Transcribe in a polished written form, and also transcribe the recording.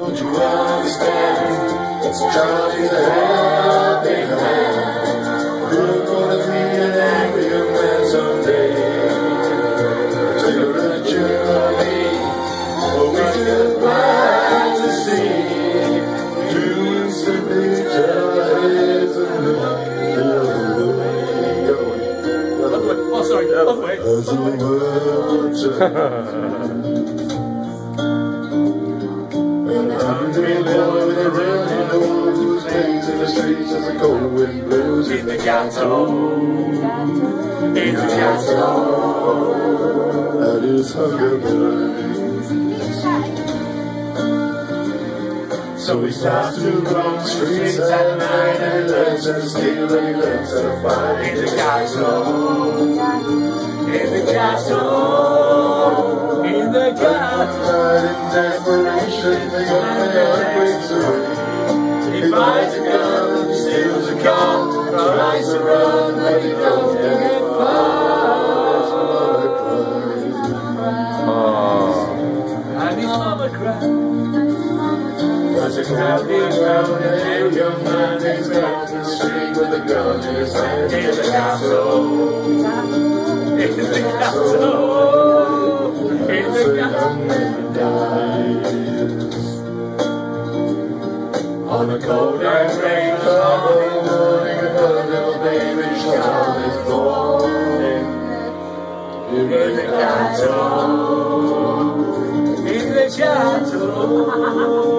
Don't you understand? It's Johnny's a helping hand. You're gonna be an angry man someday. Take a little journey, but we still glad to see. You simply tell our heads and look the other way. Oh, sorry, the other way. As the world turns. And I'm the boy that really knows who's things in the streets as the cold wind blows. In the Gateaux, in the Gateaux, that is hunger burning. So he starts to roam the streets at night, and he learns how to steal, and he learns how to fight. in the Gateaux, in the Gateaux, in the Gateaux. In desperation, the young man breaks away. He buys a gun, steals a car, tries to run, but he don't get far. And his mama cries. There's a crowd being found, and a young man is down the street with a gun in his hand. In the Gateaux, in the Gateaux, in the Gateaux. On a cold and rainy summer morning, another little baby child is born. In the Gateaux, in the Gateaux.